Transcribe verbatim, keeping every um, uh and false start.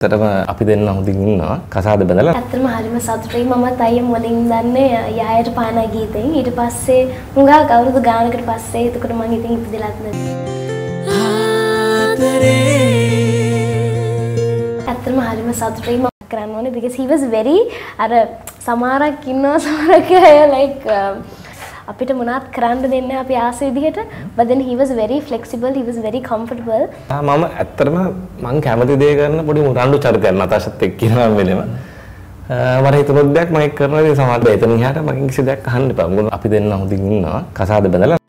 ඇත්තටම අපි දෙන්න හොඳින් ඉන්නවා කසාද බඳලා. ඇත්තටම හරිම සතුටුයි මමත් අයියා මුලින් දන්නේ යායට පාන ගීතෙන්. ඊට පස්සේ මුගා අවුරුදු ගානකට පස්සේ එතකොට මම ඉතින් ඉපදිලත් නැති. ඇත්තටම හරිම සතුටුයි මම කරන්න ඕනේ because he was very අර සමහරක් ඉන්නවා සමහරක් like අපිට මොනවත් කරන්න දෙන්නේ අපි ආස විදිහට but then he was very flexible, he was very comfortable. මම ඇත්තටම මං කැමති දේ කරන පොඩි මුරණ්ඩු චරිතයක් නතාෂත් එක්ක කියනවා වෙලෙම. මම හිතුවත් දෙයක් මම කරනවා ඉතින් සමහරවිට එතන ඉහාට මගෙන් කිසි දෙයක් අහන්න එපා. මොකද අපි දෙන්න හොඳින් ඉන්නවා කසාද බඳලා.